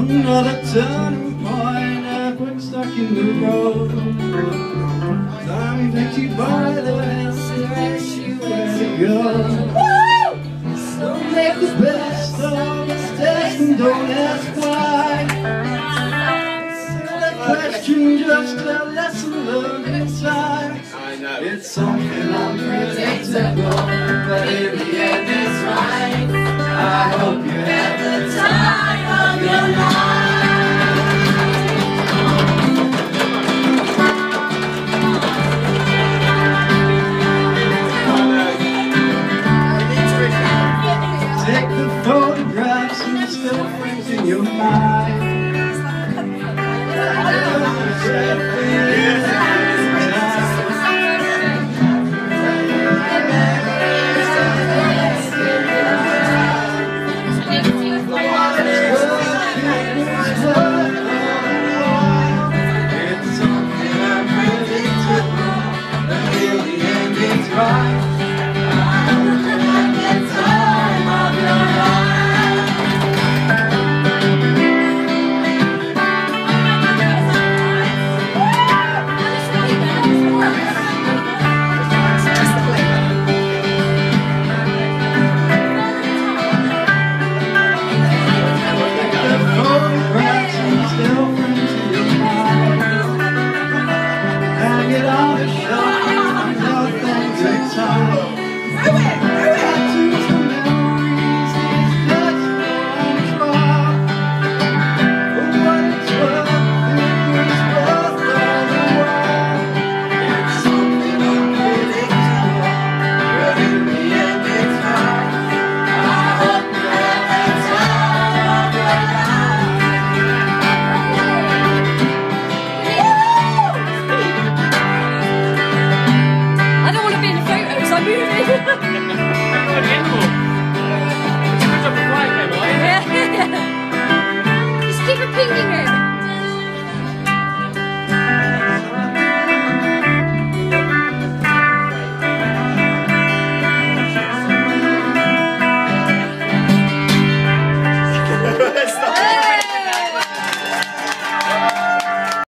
Another turning point, a quick stuck in the road. Time takes you by the hand, directs you where to go. So make the best of mistakes and don't ask why. Silly question, just a lesson learned in time. It's something unpredictable, but in the end it's right. I hope you have the time of your life. Take the photographs and still frames in your mind.